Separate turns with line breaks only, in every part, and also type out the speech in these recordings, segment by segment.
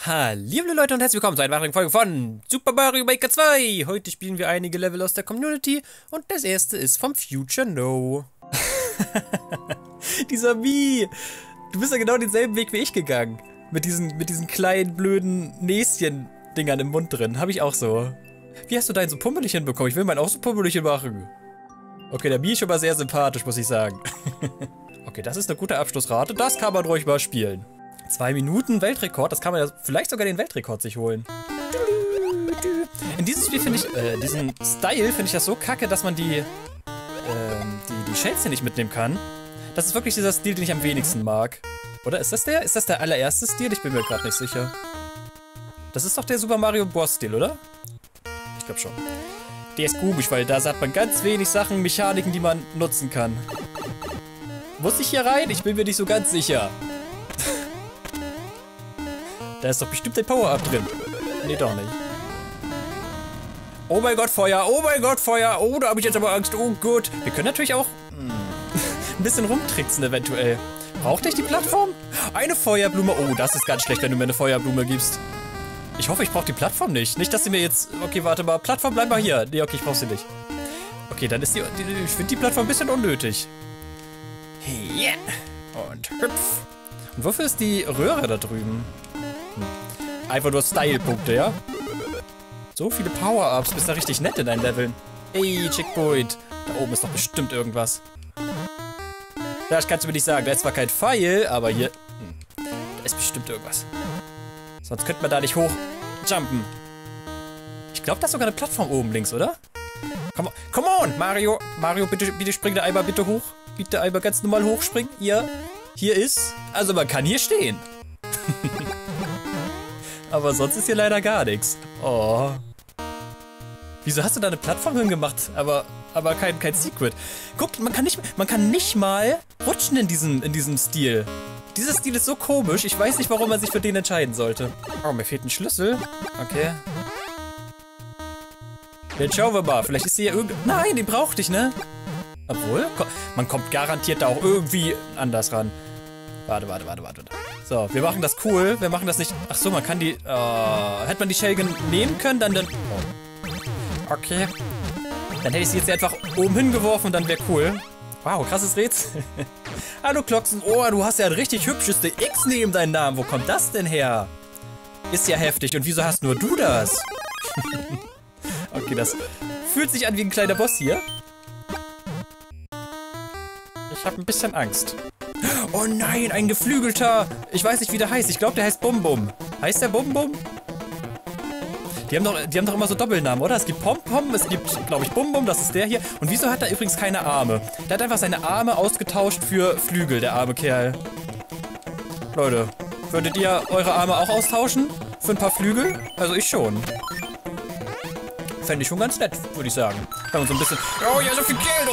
Hallo Leute und herzlich willkommen zu einer weiteren Folge von Super Mario Maker 2. Heute spielen wir einige Level aus der Community und das erste ist vom Future No. Dieser Mii, du bist ja genau denselben Weg wie ich gegangen. Mit diesen kleinen, blöden Näschen-Dingern im Mund drin. Habe ich auch so. Wie hast du deinen so pummelig hinbekommen? Ich will meinen auch so pummelig machen. Okay, der Mii ist schon mal sehr sympathisch, muss ich sagen. Okay, das ist eine gute Abschlussrate. Das kann man ruhig mal spielen. 2 Minuten Weltrekord, das kann man ja vielleicht sogar den Weltrekord sich holen. In diesem Spiel finde ich, diesen Style finde ich das so kacke, dass man die Shells hier nicht mitnehmen kann. Das ist wirklich dieser Stil, den ich am wenigsten mag. Oder ist das der? Ist das der allererste Stil? Ich bin mir gerade nicht sicher. Das ist doch der Super Mario Bros. Stil, oder? Ich glaube schon. Der ist komisch, weil da hat man ganz wenig Sachen, Mechaniken, die man nutzen kann. Muss ich hier rein? Ich bin mir nicht so ganz sicher. Da ist doch bestimmt ein Power-Up drin. Nee, doch nicht. Oh mein Gott, Feuer! Oh mein Gott, Feuer! Oh, da habe ich jetzt aber Angst. Oh gut. Wir können natürlich auch ein bisschen rumtricksen eventuell. Braucht ich die Plattform? Eine Feuerblume. Oh, das ist ganz schlecht, wenn du mir eine Feuerblume gibst. Ich hoffe, ich brauche die Plattform nicht. Nicht, dass sie mir jetzt... Okay, warte mal. Plattform, bleib mal hier. Nee, okay, ich brauche sie nicht. Okay, dann ist ich finde die Plattform ein bisschen unnötig. Yeah. Und hüpf. Und wofür ist die Röhre da drüben? Einfach nur Style-Punkte, ja? So viele Power-Ups. Bist da richtig nett in deinen Leveln. Ey, Checkpoint. Da oben ist doch bestimmt irgendwas. Das kannst du mir nicht sagen. Da ist zwar kein Pfeil, aber hier... Da ist bestimmt irgendwas. Sonst könnte man da nicht hochjumpen. Ich glaube, da ist sogar eine Plattform oben links, oder? Come on, Mario. Mario, bitte spring da einmal bitte hoch. Bitte einmal ganz normal hochspringen. Hier ist... Also man kann hier stehen. Aber sonst ist hier leider gar nichts. Oh. Wieso hast du da eine Plattform hingemacht? Aber kein Secret. Guck, man kann nicht mal rutschen in diesem Stil. Dieser Stil ist so komisch. Ich weiß nicht, warum man sich für den entscheiden sollte. Oh, mir fehlt ein Schlüssel. Okay. Jetzt schauen wir mal. Vielleicht ist hier irgendwie... Nein, den brauchte ich, ne? Obwohl, man kommt garantiert da auch irgendwie anders ran. Warte. So, wir machen das cool. Wir machen das nicht... Ach so, man kann die... hätte man die Shell nehmen können, dann... Oh. Okay. Dann hätte ich sie jetzt einfach oben hingeworfen und dann wäre cool. Wow, krasses Rätsel. Hallo Klocksen. Oh, du hast ja ein richtig hübscheste X neben deinem Namen. Wo kommt das denn her? Ist ja heftig. Und wieso hast nur du das? Okay, das fühlt sich an wie ein kleiner Boss hier. Ich habe ein bisschen Angst. Oh nein, ein geflügelter. Ich weiß nicht, wie der heißt. Ich glaube, der heißt Bum Bum. Heißt der Bum Bum? Die haben doch immer so Doppelnamen, oder? Es gibt Pom Pom, es gibt, glaube ich, Bum Bum, das ist der hier. Und wieso hat er übrigens keine Arme? Der hat einfach seine Arme ausgetauscht für Flügel, der arme Kerl. Leute, würdet ihr eure Arme auch austauschen? Für ein paar Flügel? Also ich schon. Fände ich schon ganz nett, würde ich sagen. Wenn man so ein bisschen... Oh, ja, so viel Geld!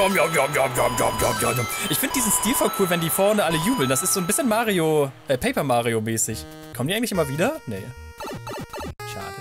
Ich finde diesen Stil voll cool, wenn die vorne alle jubeln. Das ist so ein bisschen Mario... Paper Mario mäßig. Kommen die eigentlich immer wieder? Nee. Schade.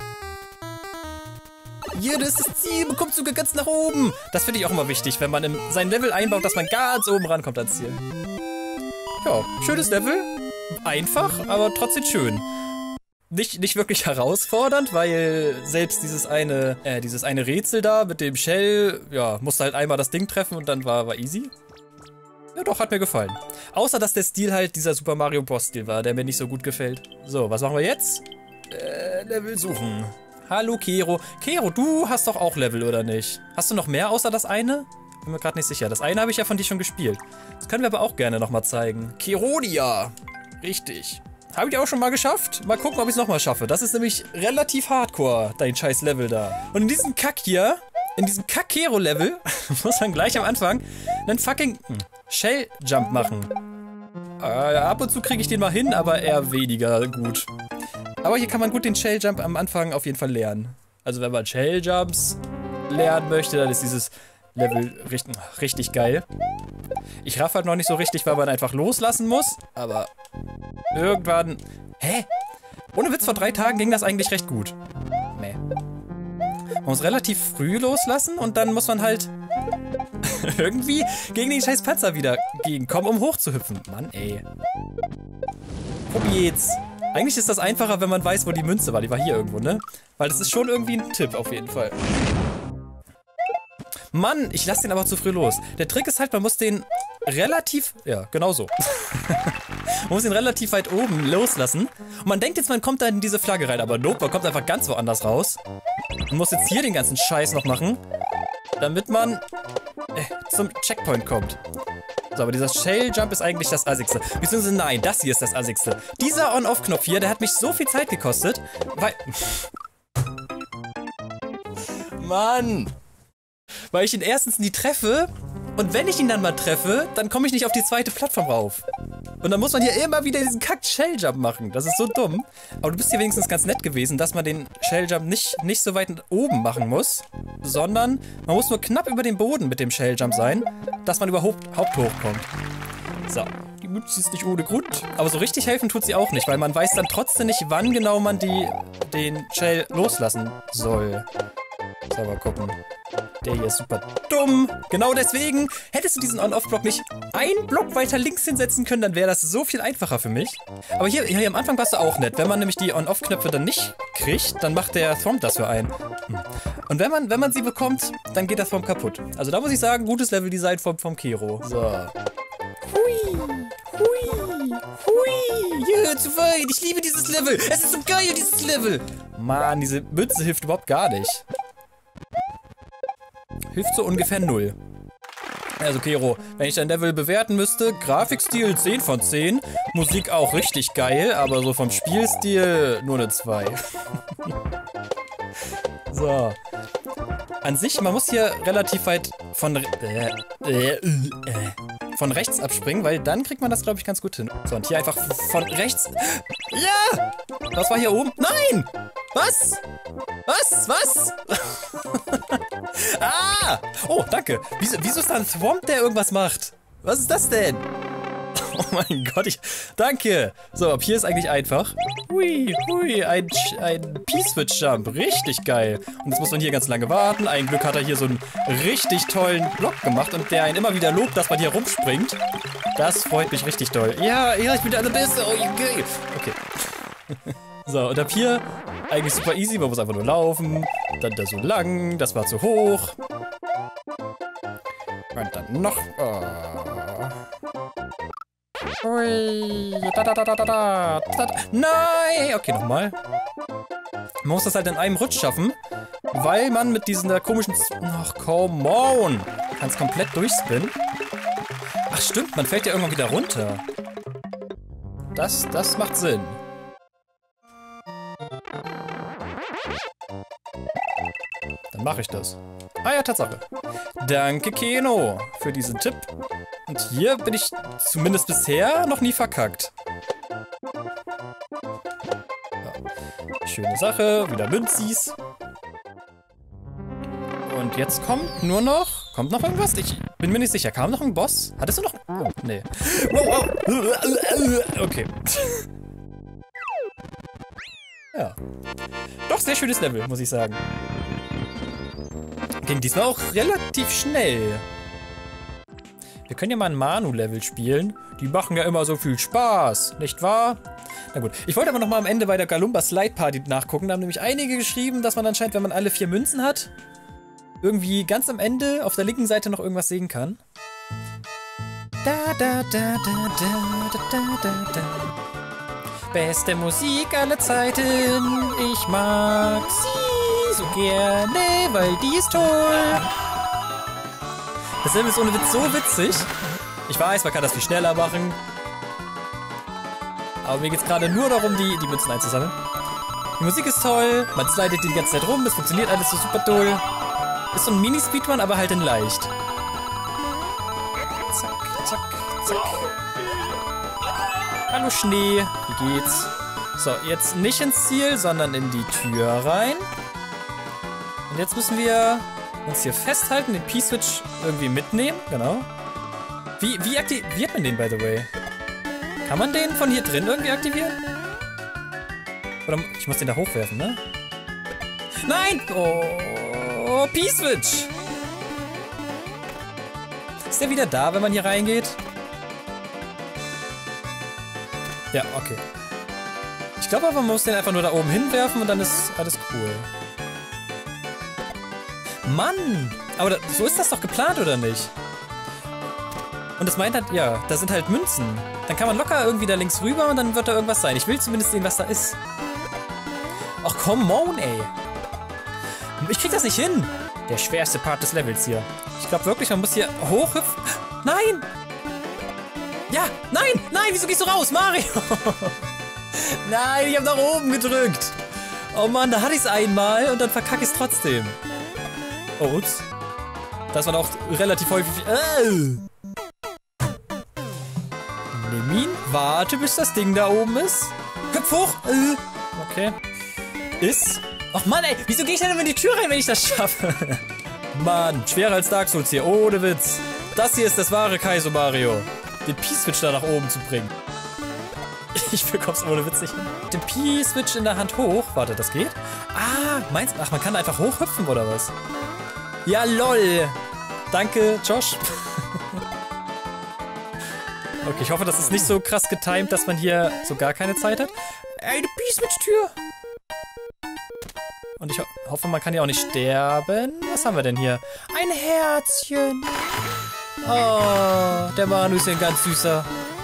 Hier, das ist das Ziel. Man kommt sogar ganz nach oben. Das finde ich auch immer wichtig, wenn man in sein Level einbaut, dass man ganz oben rankommt ans Ziel. Ja, schönes Level. Einfach, aber trotzdem schön. Nicht wirklich herausfordernd, weil selbst dieses eine Rätsel da mit dem Shell, ja, musste halt einmal das Ding treffen und dann war easy. Ja doch, hat mir gefallen. Außer, dass der Stil halt dieser Super Mario Bros. Stil war, der mir nicht so gut gefällt. So, was machen wir jetzt? Level suchen. Hallo, Kero. Kero, du hast doch auch Level, oder nicht? Hast du noch mehr außer das eine? Bin mir gerade nicht sicher. Das eine habe ich ja von dir schon gespielt. Das können wir aber auch gerne nochmal zeigen. Kerodia. Richtig. Habe ich auch schon mal geschafft. Mal gucken, ob ich es nochmal schaffe. Das ist nämlich relativ hardcore, dein scheiß Level da. Und in diesem Kack hier, in diesem Kack-Kero-Level, muss man gleich am Anfang einen fucking Shell-Jump machen. Ab und zu kriege ich den mal hin, aber eher weniger gut. Aber hier kann man gut den Shell-Jump am Anfang auf jeden Fall lernen. Also wenn man Shell-Jumps lernen möchte, dann ist dieses Level richtig geil. Ich raff halt noch nicht so richtig, weil man einfach loslassen muss. Aber irgendwann... Hä? Ohne Witz, vor 3 Tagen ging das eigentlich recht gut. Nee. Man muss relativ früh loslassen und dann muss man halt irgendwie gegen den scheiß Panzer wieder gegenkommen, um hochzuhüpfen. Mann, ey. Probier's. Eigentlich ist das einfacher, wenn man weiß, wo die Münze war. Die war hier irgendwo, ne? Weil das ist schon irgendwie ein Tipp auf jeden Fall. Mann, ich lasse den aber zu früh los. Der Trick ist halt, man muss den relativ... Ja, genau so. Man muss ihn relativ weit oben loslassen. Und man denkt jetzt, man kommt da in diese Flagge rein. Aber nope, man kommt einfach ganz woanders raus. Man muss jetzt hier den ganzen Scheiß noch machen, damit man zum Checkpoint kommt. So, aber dieser Shell Jump ist eigentlich das Assigste. Beziehungsweise nein, das hier ist das Assigste. Dieser On-Off-Knopf hier, der hat mich so viel Zeit gekostet, weil... Mann! Weil ich ihn erstens nie treffe und wenn ich ihn dann mal treffe, dann komme ich nicht auf die zweite Plattform rauf. Und dann muss man hier immer wieder diesen Kack-Shell-Jump machen. Das ist so dumm. Aber du bist hier wenigstens ganz nett gewesen, dass man den Shell-Jump nicht so weit oben machen muss, sondern man muss nur knapp über dem Boden mit dem Shell-Jump sein, dass man überhaupt hochkommt. So, die Münze ist nicht ohne Grund. Aber so richtig helfen tut sie auch nicht, weil man weiß dann trotzdem nicht, wann genau man den Shell loslassen soll. So, mal gucken. Der hier ist super dumm. Genau deswegen hättest du diesen On-Off-Block nicht einen Block weiter links hinsetzen können, dann wäre das so viel einfacher für mich. Aber hier am Anfang warst du auch nett. Wenn man nämlich die On-Off-Knöpfe dann nicht kriegt, dann macht der Thwomp das für einen. Und wenn man sie bekommt, dann geht das Thwomp kaputt. Also da muss ich sagen, gutes Leveldesign vom Kero. So. Hui, hui, hui. Ja, zu weit. Ich liebe dieses Level. Es ist so geil, dieses Level. Mann, diese Münze hilft überhaupt gar nicht. Hilft so ungefähr 0. Also Kero, wenn ich dein Level bewerten müsste, Grafikstil 10 von 10, Musik auch richtig geil, aber so vom Spielstil nur eine 2. So. An sich, man muss hier relativ weit von rechts abspringen, weil dann kriegt man das, glaube ich, ganz gut hin. So, und hier einfach von rechts... Ja! Was war hier oben? Nein! Was? Was? Ah! Oh, danke. Wieso ist da ein Thwomp, der irgendwas macht? Was ist das denn? Oh mein Gott, danke! So, ab hier ist eigentlich einfach. Hui, ein P-Switch-Jump. Richtig geil. Und jetzt muss man hier ganz lange warten. Ein Glück hat er hier so einen richtig tollen Block gemacht und der einen immer wieder lobt, dass man hier rumspringt. Das freut mich richtig doll. Ja, ich bin der Beste. Oh, okay. Okay. So, und ab hier eigentlich super easy. Man muss einfach nur laufen. Dann da so lang. Das war zu hoch. Und dann noch... Oh. Ui, Nein! Okay, nochmal. Man muss das halt in einem Rutsch schaffen, weil man mit dieser komischen... Ach, come on! Kann es komplett durchspinnen. Ach stimmt, man fällt ja irgendwann wieder runter. Das macht Sinn. Dann mache ich das. Ah ja, Tatsache. Danke, Keno, für diesen Tipp. Und hier bin ich zumindest bisher noch nie verkackt. Ja. Schöne Sache, wieder Münzis. Und jetzt kommt noch irgendwas? Ich bin mir nicht sicher. Kam noch ein Boss? Hattest du noch... Oh, nee. Wow. Okay. Ja. Doch, sehr schönes Level, muss ich sagen. Ging diesmal auch relativ schnell. Wir können ja mal ein Manu-Level spielen. Die machen ja immer so viel Spaß, nicht wahr? Na gut, ich wollte aber noch mal am Ende bei der Galumba Slide Party nachgucken. Da haben nämlich einige geschrieben, dass man anscheinend, wenn man alle 4 Münzen hat, irgendwie ganz am Ende auf der linken Seite noch irgendwas sehen kann. Beste Musik aller Zeiten. Ich mag sie so gerne, weil die ist toll. Das Level ist ohne Witz so witzig. Ich weiß, man kann das viel schneller machen. Aber mir geht es gerade nur darum, die Münzen einzusammeln. Die Musik ist toll, man slidet die ganze Zeit rum, es funktioniert alles so super toll. Ist so ein Mini-Speedrun, aber halt in leicht. Zack, zack, zack. Hallo Schnee, wie geht's? So, jetzt nicht ins Ziel, sondern in die Tür rein. Und jetzt müssen wir uns hier festhalten, den P-Switch irgendwie mitnehmen, genau. Wie aktiviert man den, by the way? Kann man den von hier drin irgendwie aktivieren? Oder ich muss den da hochwerfen, ne? Nein! Oh, P-Switch! Ist der wieder da, wenn man hier reingeht? Ja, okay. Ich glaube aber, man muss den einfach nur da oben hinwerfen und dann ist alles cool. Mann! Aber so ist das doch geplant, oder nicht? Und das meint halt, ja, da sind halt Münzen. Dann kann man locker irgendwie da links rüber und dann wird da irgendwas sein. Ich will zumindest sehen, was da ist. Ach, come on, ey. Ich krieg das nicht hin. Der schwerste Part des Levels hier. Ich glaube wirklich, man muss hier hochhüpfen. Nein! Ja, nein, nein, wieso gehst du raus, Mario? Nein, ich habe nach oben gedrückt. Oh Mann, da hatte ich es einmal und dann verkacke ich es trotzdem. Oh, ups. Das war auch relativ häufig. Nimm ihn, warte, bis das Ding da oben ist. Hüpf hoch. Okay. Ist. Ach Mann, ey, wieso gehe ich denn immer in die Tür rein, wenn ich das schaffe? Mann, schwerer als Dark Souls hier, ohne Witz. Das hier ist das wahre Kaizo Mario. Den P-Switch da nach oben zu bringen. Ich bekomm's ohne Witz nicht hin. Den P-Switch in der Hand hoch. Warte, das geht? Ah, meinst du? Ach, man kann einfach hochhüpfen, oder was? Ja, lol. Danke, Josh. Okay, ich hoffe, das ist nicht so krass getimed, dass man hier so gar keine Zeit hat. Ey, eine P-Switch-Tür. Und ich hoffe, man kann hier auch nicht sterben. Was haben wir denn hier? Ein Herzchen. Oh, der Manu ist ja ein ganz süßer.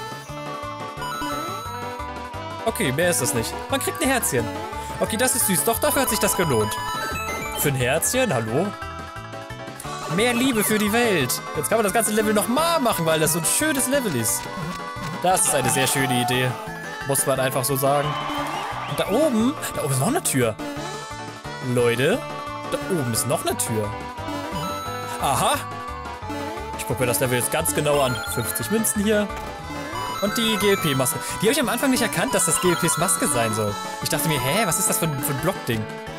Okay, mehr ist das nicht. Man kriegt ein Herzchen. Okay, das ist süß. Doch, dafür hat sich das gelohnt. Für ein Herzchen? Hallo? Mehr Liebe für die Welt. Jetzt kann man das ganze Level nochmal machen, weil das so ein schönes Level ist. Das ist eine sehr schöne Idee. Muss man einfach so sagen. Und da oben ist noch eine Tür. Leute, da oben ist noch eine Tür. Aha. Ich gucke mir das Level jetzt ganz genau an. 50 Münzen hier. Und die GLP-Maske. Die habe ich am Anfang nicht erkannt, dass das GLPs Maske sein soll. Ich dachte mir, hä, was ist das für ein Blockding?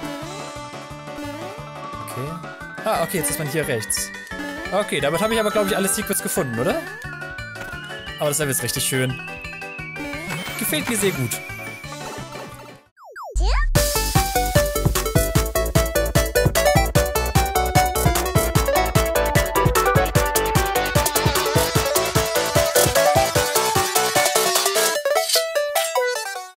Okay. Ah, okay, jetzt ist man hier rechts. Okay, damit habe ich aber, glaube ich, alle Secrets gefunden, oder? Aber das Level ist richtig schön. Gefällt mir sehr gut.